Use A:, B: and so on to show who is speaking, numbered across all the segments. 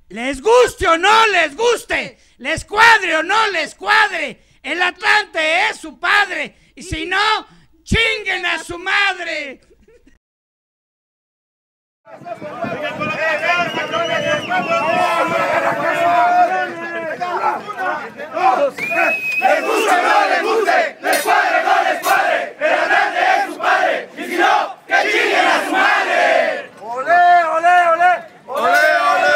A: Les guste o no les guste, les cuadre o no les cuadre, el Atlante es su padre, y si no, chinguen a su madre.
B: Les guste o no les guste, les cuadre o no les cuadre, el Atlante es su padre, y si no, que chinguen a su madre.
C: ¡Olé, olé, olé!
B: ¡Olé, olé!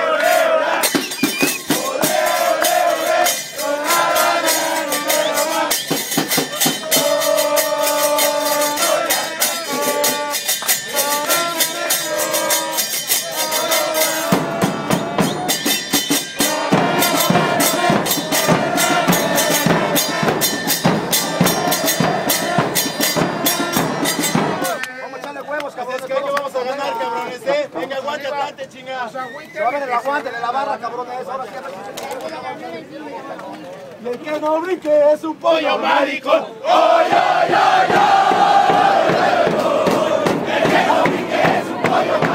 B: Venga, aguante, Atlante, chingada.
C: Suave el aguante de la barra, cabrones. Y el que no brinque es un pollo
B: maricón. ¡Oy, oy, oy, oy! El que no brinque es un pollo maricón.